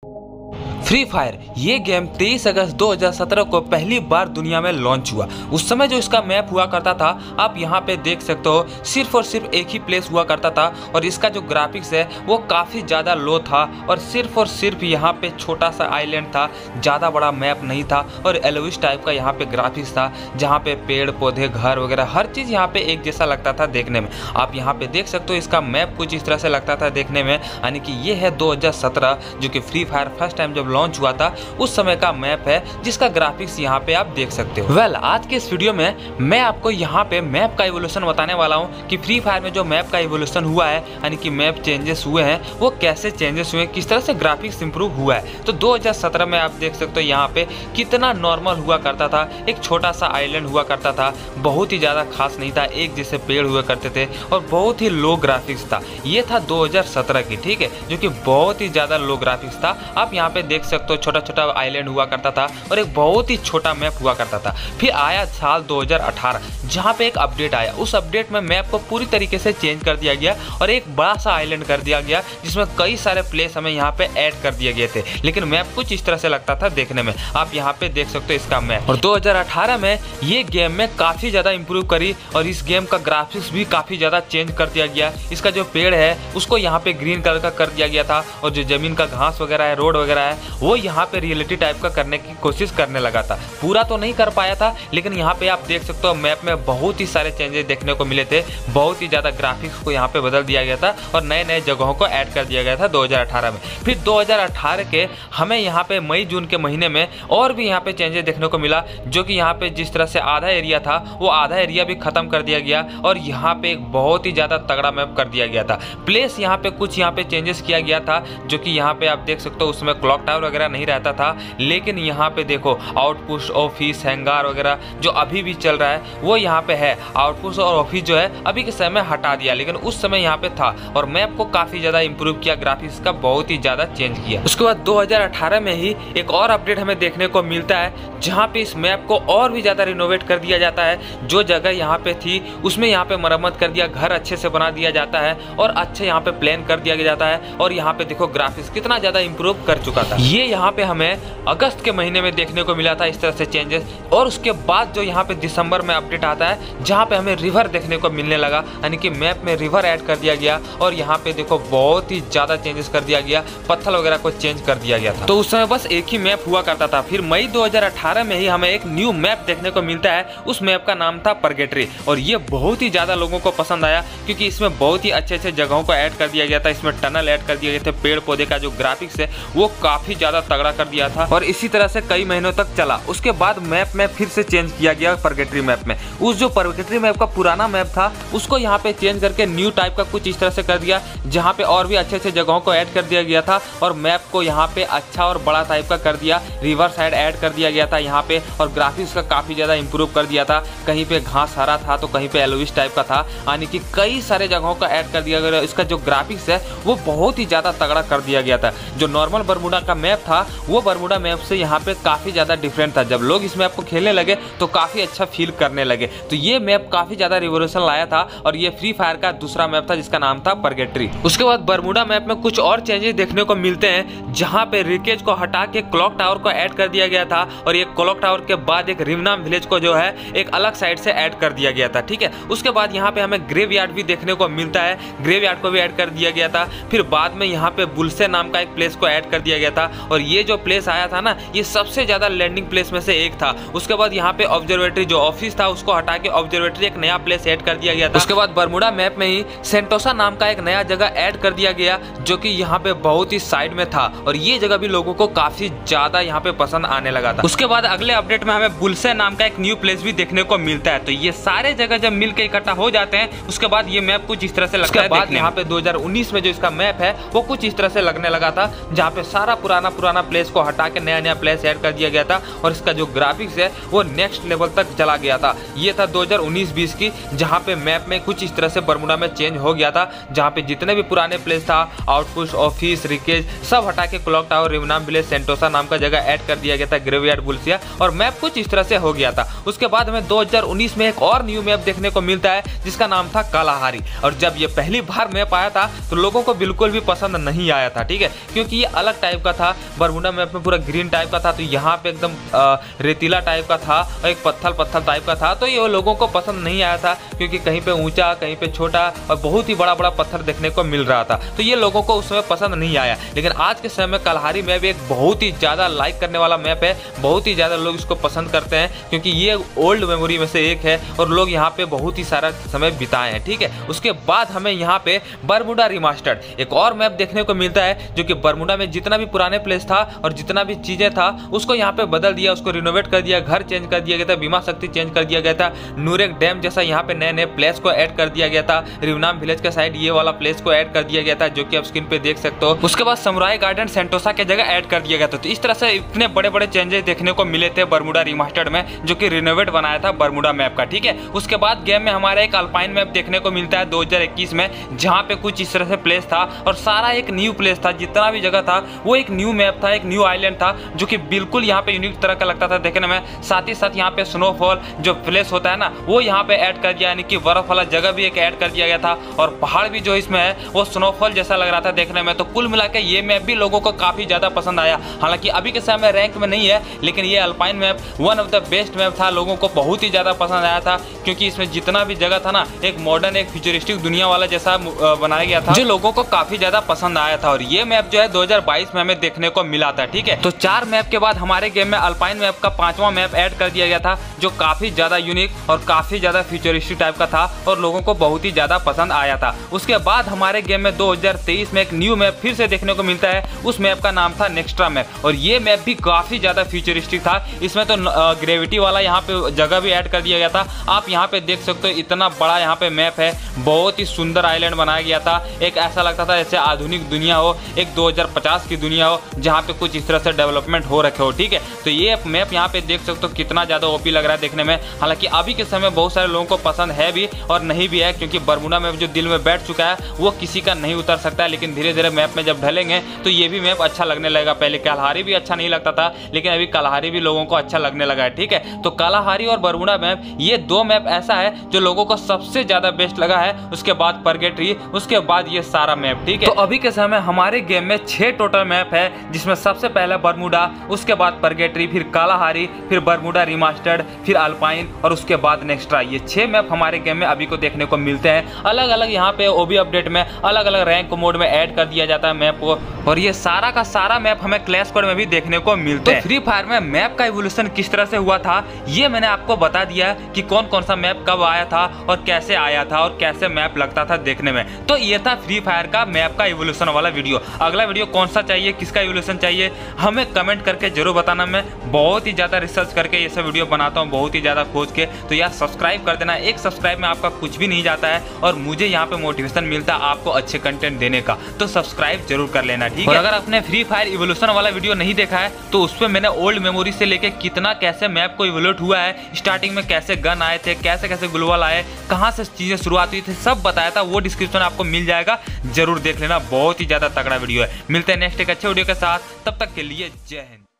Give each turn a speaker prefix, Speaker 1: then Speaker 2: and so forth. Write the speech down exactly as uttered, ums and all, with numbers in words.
Speaker 1: Free fire ये game तेईस अगस्त दो हज़ार सत्रह को पहली बार दुनिया में लॉन्च हुआ। उस समय जो इसका मैप हुआ करता था, आप यहाँ पे देख सकते हो, सिर्फ और सिर्फ एक ही प्लेस हुआ करता था और इसका जो ग्राफिक्स है वो काफ़ी ज़्यादा लो था और सिर्फ और सिर्फ यहाँ पे छोटा सा आइलैंड था, ज़्यादा बड़ा मैप नहीं था और एलोविश टाइप का यहाँ पे ग्राफिक्स था, जहाँ पे पेड़ पौधे घर वगैरह हर चीज़ यहाँ पे एक जैसा लगता था देखने में। आप यहाँ पे देख सकते हो इसका मैप कुछ इस तरह से लगता था देखने में, यानी कि ये है दो हज़ार सत्रह जो कि फ्री फायर फर्स्ट टाइम जब लॉन्च हुआ था उस समय का मैप है, जिसका ग्राफिक्स यहाँ पे आप देख सकते हो। वेल well, आज के इस वीडियो में मैं आपको यहाँ पे मैप का इवोल्यूशन बताने वाला हूँ कि फ्री फायर में जो मैप का इवोल्यूशन हुआ है, यानी कि मैप चेंजेस हुए हैं, वो कैसे चेंजेस हुए, किस तरह से ग्राफिक्स इंप्रूव हुआ है। तो दो हज़ार सत्रह में आप देख सकते हो यहाँ पे कितना नॉर्मल हुआ करता था, एक छोटा सा आइलैंड हुआ करता था, बहुत ही ज्यादा खास नहीं था, एक जैसे पेड़ हुआ करते थे और बहुत ही लो ग्राफिक्स था। ये था दो हज़ार सत्रह की, ठीक है, जो कि बहुत ही ज्यादा लो ग्राफिक्स था। आप यहाँ पे देख सकते हो छोटा छोटा आइलैंड हुआ करता था और एक बहुत ही छोटा मैप हुआ करता था। फिर आया साल दो हज़ार अठारह जहां पे एक अपडेट आया, उस अपडेट में मैप को पूरी तरीके से चेंज कर दिया गया और एक बड़ा सा आइलैंड कर दिया गया जिसमें कई सारे प्लेस हमें यहाँ पे ऐड कर दिए गए थे, लेकिन मैप कुछ इस तरह से लगता था देखने में। आप यहाँ पे देख सकते हो इसका मैप। और दो हज़ार अठारह में ये गेम में काफी ज्यादा इंप्रूव करी और इस गेम का ग्राफिक्स भी काफी ज्यादा चेंज कर दिया गया। इसका जो पेड़ है उसको यहाँ पे ग्रीन कलर का कर दिया गया था और जो जमीन का घास वगैरह है, रोड वगैरह है, वो यहाँ पे रियलिटी टाइप का करने की कोशिश करने लगा था। पूरा तो नहीं कर पाया था, लेकिन यहाँ पे आप देख सकते हो मैप में बहुत ही सारे चेंजेस देखने को मिले थे। बहुत ही ज्यादा ग्राफिक्स को यहाँ पे बदल दिया गया था और नए नए जगहों को ऐड कर दिया गया था दो हज़ार अठारह में। फिर दो हज़ार अठारह के हमें यहाँ पे मई जून के महीने में और भी यहाँ पे चेंजेस देखने को मिला, जो कि यहाँ पे जिस तरह से आधा एरिया था वो आधा एरिया भी खत्म कर दिया गया और यहाँ पे एक बहुत ही ज्यादा तगड़ा मैप कर दिया गया था। प्लेस यहाँ पे कुछ यहाँ पे चेंजेस किया गया था, जो कि यहाँ पे आप देख सकते हो उसमें क्लॉक टावर वगैरह नहीं रहता था, लेकिन यहाँ पे देखो आउटपोस्ट, ऑफिस, हैंगार वगैरह जो अभी भी चल रहा है वो यहाँ पे है। आउटपोस्ट और ऑफिस जो है अभी के समय हटा दिया, लेकिन उस समय यहाँ पे था और मैप को काफी ज्यादा इंप्रूव किया, ग्राफिक्स का बहुत ही ज्यादा चेंज किया। उसके बाद दो हज़ार अठारह में ही एक और अपडेट हमें देखने को मिलता है, जहाँ पे इस मैप को और भी ज्यादा रिनोवेट कर दिया जाता है। जो जगह यहाँ पे थी उसमें यहाँ पे मरम्मत कर दिया, घर अच्छे से बना दिया जाता है और अच्छे यहाँ पे प्लान कर दिया जाता है और यहाँ पे देखो ग्राफिक्स कितना ज्यादा इंप्रूव कर चुका था। ये यहाँ पे हमें अगस्त के महीने में देखने को मिला था इस तरह से चेंजेस। और उसके बाद जो यहाँ पे दिसंबर में अपडेट आता है, जहाँ पे हमें रिवर देखने को मिलने लगा, यानी कि मैप में रिवर ऐड कर दिया गया और यहाँ पे देखो बहुत ही ज्यादा चेंजेस कर दिया गया, पत्थर वगैरह को चेंज कर दिया गया था। तो उस समय बस एक ही मैप हुआ करता था। फिर मई दो हज़ार अठारह में ही हमें एक न्यू मैप देखने को मिलता है, उस मैप का नाम था परगेटरी और ये बहुत ही ज्यादा लोगों को पसंद आया क्योंकि इसमें बहुत ही अच्छे अच्छे जगहों को ऐड कर दिया गया था। इसमें टनल ऐड कर दिए गए थे, पेड़ पौधे का जो ग्राफिक्स है वो काफी ज्यादा तगड़ा कर दिया था और इसी तरह से कई महीनों तक चला। उसके बाद मैप में फिर से चेंज किया गया परगेटरी मैप में। उस जो परगेटरी मैप का पुराना मैप था उसको यहाँ पे चेंज करके न्यू टाइप का कुछ इस तरह से कर दिया, जहाँ पे और भी अच्छे अच्छे जगहों को ऐड कर दिया गया था और मैप को यहाँ पे अच्छा और बड़ा टाइप का कर दिया। रिवर साइड ऐड कर दिया गया था यहाँ पे और ग्राफिक्स का काफी ज्यादा इंप्रूव कर दिया था। कहीं पे घास हरा था तो कहीं पे एलोविश टाइप का था, यानी कि कई सारे जगहों का ऐड कर दिया गया। इसका जो ग्राफिक्स है वो बहुत ही ज्यादा तगड़ा कर दिया गया था। जो नॉर्मल बरमूडा का मैप था वो बरमूडा मैप से यहाँ पे काफी ज्यादा डिफरेंट था। जब लोग इस मैप को खेलने लगे तो काफी अच्छा फील करने लगे। तो ये मैप काफी ज्यादा रिवोल्यूशन लाया था और ये फ्री फायर का दूसरा मैप था जिसका नाम था परगेटरी। उसके बाद बरमूडा मैप में कुछ और चेंजेस देखने को मिलते हैं, जहाँ पे रिकेज को हटा के क्लॉक टावर को ऐड कर दिया गया था और ये क्लॉक टावर के बाद एक रिमनाम विलेज को जो है एक अलग साइड से ऐड कर दिया गया था, ठीक है। उसके बाद यहाँ पे हमें ग्रेवयार्ड भी देखने को मिलता है, ग्रेवयार्ड को भी ऐड कर दिया गया था। फिर बाद में यहाँ पे बुलसे नाम का एक प्लेस को ऐड कर दिया गया था और ये जो प्लेस आया था ना, ये सबसे ज्यादा लैंडिंग प्लेस में से एक था। उसके बाद यहाँ पे ऑब्जर्वेटरी जो ऑफिस था उसको हटा के ऑब्जर्वेटरी एक नया प्लेस ऐड कर दिया गया था। उसके बाद बरमूडा मैप में ही सेंटोसा नाम का एक नया जगह ऐड कर दिया गया, जो कि यहाँ पे बहुत ही साइड में था और ये जगह भी लोगों को काफी ज्यादा यहाँ पे पसंद आने लगा था। उसके बाद अगले अपडेट में हमें बुलसे नाम का एक न्यू प्लेस भी देखने को मिलता है। तो ये सारे जगह जब मिलकर इकट्ठा हो जाते हैं उसके बाद ये मैप कुछ इस तरह से लगता है। बाद यहाँ पे दो हज़ार उन्नीस में जो इसका मैप है वो कुछ इस तरह से लगने लगा था, जहाँ पे सारा पुराना पुराना प्लेस को हटा के नया नया प्लेस ऐड कर दिया गया था और इसका जो ग्राफिक्स है वो नेक्स्ट लेवल तक चला गया था। ये था दो हज़ार उन्नीस बीस की, जहाँ पे मैप में कुछ इस तरह से बरमूडा में चेंज हो गया था, जहाँ पे जितने भी पुराने प्लेस था, आउटपोस्ट, ऑफिस, रिकेज, सब हटा के clock tower, Rim Nam village, Sentosa नाम का जगह ऐड कर दिया गया था, ग्रेवयार्ड, बुलसिया, और मैप कुछ इस तरह से हो गया था। उसके बाद हमें दो हज़ार उन्नीस में एक और न्यू मैप देखने को मिलता है जिसका नाम था कालाहारी। और जब ये पहली बार मैप आया था तो लोगों को बिल्कुल भी पसंद नहीं आया था, ठीक है, क्योंकि ये अलग टाइप का था। बरमूडा मैप में पूरा ग्रीन टाइप का था, तो यहाँ पे एकदम रेतीला टाइप का था और एक पत्थर पत्थर टाइप का था। तो ये लोगों को पसंद नहीं आया था क्योंकि कहीं पे ऊंचा, कहीं पे छोटा और बहुत ही बड़ा बड़ा पत्थर देखने को मिल रहा था, तो ये लोगों को उस समय पसंद नहीं आया। लेकिन आज के समय में कलहारी मैप एक बहुत ही ज़्यादा लाइक करने वाला मैप है, बहुत ही ज़्यादा लोग इसको पसंद करते हैं क्योंकि ये ओल्ड मेमोरी में से एक है और लोग यहाँ पे बहुत ही सारा समय बिताए हैं। ठीक है, उसके बाद हमें यहाँ पे बरमूडा रिमास्टर्ड एक और मैप देखने को मिलता है जो कि बरमूडा में जितना भी पुराने प्लेस था और जितना भी चीजें था उसको यहाँ पे बदल दिया, उसको रिनोवेट कर दिया, घर चेंज कर दिया गया था, बीमा शक्ति चेंज कर दिया गया था, नूरेक डैम जैसा यहाँ पे नए नए प्लेस को ऐड कर दिया गया था, रिवनाम विलेज के साइड ये वाला प्लेस को ऐड कर दिया गया था जो कि आप स्क्रीन पे देख सकते हो। उसके बाद समुराई गार्डन सेंटोसा के जगह ऐड कर दिया गया था। तो इस तरह से इतने बड़े बड़े चेंजेस देखने को मिले थे बरमूडा रिमास्टर्ड में जो कि रिनोवेट बनाया था बरमूडा मैप का। ठीक है, उसके बाद गेम में हमारा एक अल्पाइन मैप देखने को मिलता है दो हज़ार इक्कीस में, जहाँ पे कुछ इस तरह से प्लेस था और सारा एक न्यू प्लेस था, जितना भी जगह था वो एक न्यू मैप था, एक न्यू आइलैंड था जो कि बिल्कुल यहाँ पे यूनिक तरह का लगता था देखने में। साथ ही साथ यहाँ पे स्नोफॉल जो प्लेस होता है ना वो यहाँ पे ऐड कर दिया, यानी कि बर्फ वाला जगह भी एक ऐड कर दिया गया था और पहाड़ भी जो इसमें है वो स्नोफॉल जैसा लग रहा था देखने में। तो कुल मिला के ये मैप भी लोगों को काफी ज्यादा पसंद आया। हालांकि अभी के समय में रैंक में नहीं है, लेकिन ये alpine map one of the best map था, लोगों को बहुत ही ज्यादा पसंद आया था क्योंकि इसमें जितना भी जगह था ना एक मॉडर्न, एक फ्यूचरिस्टिक दुनिया वाला जैसा बनाया गया था जो लोगों को काफी ज्यादा पसंद आया था। और ये मैप जो है दो हज़ार बाईस में हमें देखने को मिला था। ठीक है, तो चार मैप के बाद हमारे गेम में अल्पाइन मैप का पांचवा मैप ऐड कर दिया गया था जो काफी ज्यादा यूनिक और काफी ज्यादा फ्यूचरिस्टिक टाइप का था और लोगों को बहुत ही ज्यादा पसंद आया था। उसके बाद हमारे गेम में दो हज़ार तेईस में एक न्यू मैप फिर से देखने को मिलता है, उस मैप का नाम था नेक्स्ट्रा मैप और ये मैप भी काफी ज्यादा फ्यूचरिस्टिक था। इसमें तो ग्रेविटी वाला यहाँ पे जगह भी ऐड कर दिया गया था। आप यहाँ पे देख सकते हो इतना बड़ा यहाँ पे मैप है, बहुत ही सुंदर आइलैंड बनाया गया था, एक ऐसा लगता था जैसे आधुनिक दुनिया हो, एक दो हज़ार पचास की दुनिया हो जहाँ पे कुछ इस तरह से डेवलपमेंट हो रखे हो। ठीक है, तो ये मैप यहाँ पे देख सकते हो कितना ज्यादा ओपी लग रहा है देखने में। हालांकि अभी के समय बहुत सारे लोगों को पसंद है भी और नहीं भी है क्योंकि बरमूडा मैप जो दिल में बैठ चुका है वो किसी का नहीं उतर सकता है, लेकिन धीरे धीरे मैप में जब ढलेंगे तो ये भी मैप अच्छा लगने लगेगा। पहले कलहारी भी अच्छा नहीं लगता था लेकिन अभी कलहारी भी लोगों को अच्छा लगने लगा है। ठीक है, तो कलहारी और बरमूडा मैप ये दो मैप ऐसा है जो लोगों को सबसे ज्यादा बेस्ट लगा है, उसके बाद परगेटरी, उसके बाद ये सारा मैप। ठीक है, तो अभी के समय हमारे गेम में छह टोटल मैप है जिसमें सबसे पहले बरमूडा, उसके बाद परगेटरी, फिर कलहारी, फिर बरमूडा रिमास्टर्ड, फिर अल्पाइन और उसके बाद नेक्स्ट्रा। ये छह मैप हमारे गेम में अभी को देखने को मिलते हैं। अलग अलग यहाँ पे ओबी अपडेट में अलग अलग रैंक मोड में ऐड कर दिया जाता है मैप को और ये सारा का सारा मैप हमें क्लैश कोड में भी देखने को मिलता है। तो फ्री फायर में मैप का इवोल्यूशन किस तरह से हुआ था ये मैंने आपको बता दिया कि कौन कौन सा मैप कब आया था और कैसे आया था और कैसे मैप लगता था देखने में। तो ये था फ्री फायर का मैप का इवोल्यूशन वाला वीडियो। अगला वीडियो कौन सा चाहिए, किसका इवोल्यूशन चाहिए, हमें कमेंट करके जरूर बताना। मैं बहुत ही ज्यादा रिसर्च करके ये सब वीडियो बनाता हूँ, बहुत ही ज्यादा खोज के। तो यार सब्सक्राइब कर देना, एक सब्सक्राइब में आपका कुछ भी नहीं जाता है और मुझे यहाँ पे मोटिवेशन मिलता है आपको अच्छे कंटेंट देने का, तो सब्सक्राइब जरूर कर लेना। ठीक है, और अगर आपने फ्री फायर इवोल्यूशन वाला वीडियो नहीं देखा है तो उस पर मैंने ओल्ड मेमोरी से लेके कितना कैसे मैप को इवोल्यूट हुआ है, स्टार्टिंग में कैसे गन आए थे, कैसे कैसे ग्लोवल आए, कहाँ से चीजें शुरुआत हुई थी, सब बताया था। वो डिस्क्रिप्शन आपको मिल जाएगा, जरूर देख लेना, बहुत ही ज्यादा तगड़ा वीडियो है। मिलते हैं नेक्स्ट एक अच्छे वीडियो के साथ, तब तक के लिए जय हिंद।